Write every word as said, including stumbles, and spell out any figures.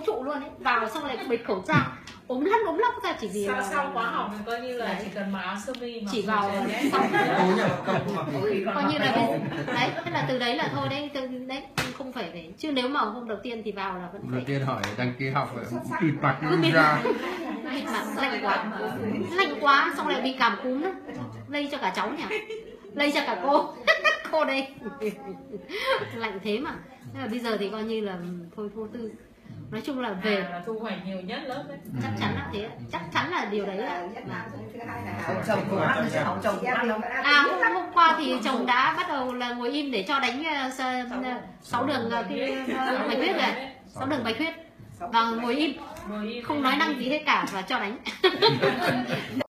trụ luôn ấy, vào xong lại bịt khẩu trang ốm lăn ốm lóc ra chỉ vì sau, là... sau khóa học mình coi như là đấy. Chỉ cần mặc áo sơ mi mà chỉ vào xong coi như là bây... đấy, thế là từ đấy là thôi đấy, từ đấy không phải để, chứ nếu mà hôm đầu tiên thì vào là vẫn phải. Đầu tiên hỏi đăng ký học bịt mặt ra, bịt mặt lạnh quá, lạnh quá xong lại bị cảm cúm nữa, lây cho cả cháu nhỉ, lây cho cả cô cô đây lạnh thế mà. Thế là bây giờ thì coi như là thôi vô tư, nói chung là về à, là thu hoạch nhiều nhất lớp đấy. Chắc chắn là thế, chắc chắn là điều đấy là, là... chồng của ăn chứ không chồng ăn đâu. À hôm, hôm qua thì chồng đã bắt đầu là ngồi im để cho đánh sáu đường cái bạch huyết này, sáu đường bạch huyết và ngồi im không nói năng gì hết cả và cho đánh.